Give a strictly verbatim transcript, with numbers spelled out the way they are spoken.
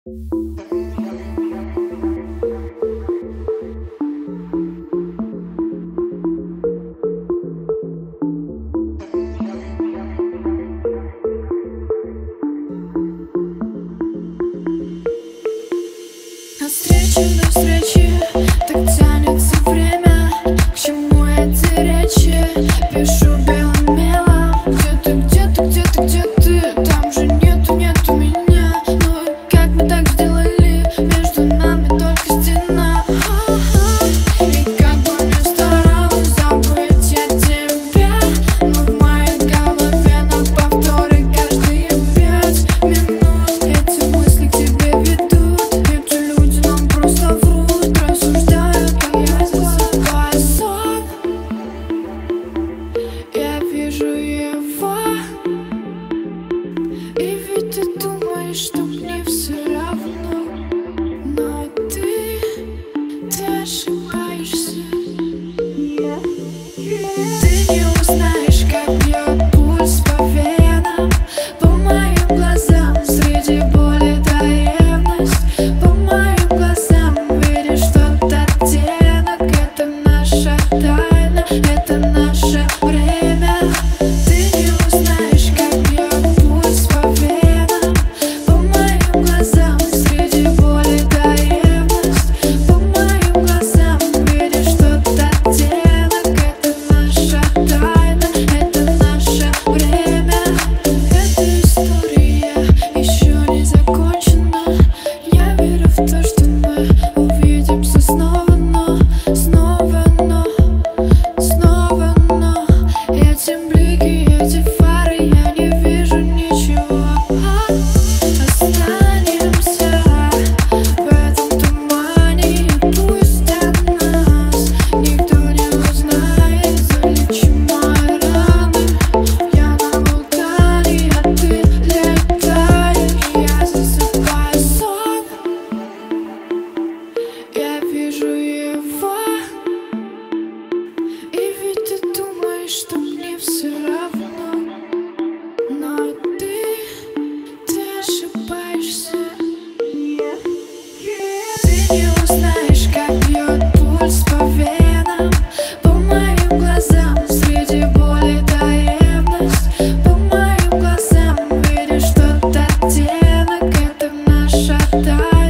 Навстречу, навстречу, так тянется время. К чему эти речи? Пишу белым мелом. Где ты, где ты, где ты, где ты? Там же нету, нету меня. Ну и как мы так сделали? Между нами только стена. И как бы не старалась забыть я тебя, но в моей голове на повторе каждые пять минут эти мысли к тебе ведут. Эти люди нам просто врут, рассуждают, как я засыпаю сон. Я вижу его, и ведь ты думаешь, что мне все равно, но ты, ты ошибаешься. Ты не узнаешь, как бьет пульс по венам, по моим глазам среди боли да ревность. По моим глазам видишь тот оттенок. Это наша тайна, это наше время. Ты не узнаешь, как бьет пульс по венам, по моим глазам среди боли да ревность. По моим глазам видишь тот оттенок. Это наша тайна, это наше время. Эта история еще не закончена. Я верю в то, что мы увидимся снова, но, снова, но, снова, но эти блики, эти фары, я не вижу ничего. Останемся в этом тумане, и пусть от нас никто не узнает. Залечим мои раны, я на вулкане, а ты летаешь. Я засыпаю сон, я вижу его, и ведь ты думаешь, что мне все равно, но ты, ты ошибаешься. Ты не узнаешь, как бьет пульс по венам, по моим глазам среди боли да ревность. По моим глазам видишь тот оттенок. Это наша тайна.